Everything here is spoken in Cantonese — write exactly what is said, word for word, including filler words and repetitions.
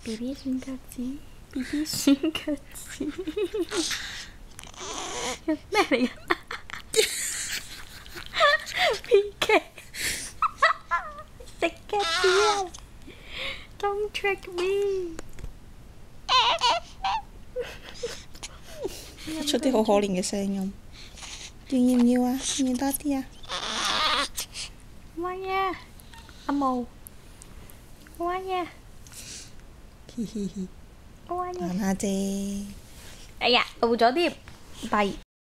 B B 選腳趾 ，B B 選腳趾，咩嚟㗎？P K 食腳趾啊 ！Don't trick me！ 出啲好可憐嘅聲音。要唔要啊？要唔要多啲啊？ 玩呀，阿毛，玩呀， 嘻嘻嘻， 玩呀！ 玩下啫。 哎呀，到咗啲弊。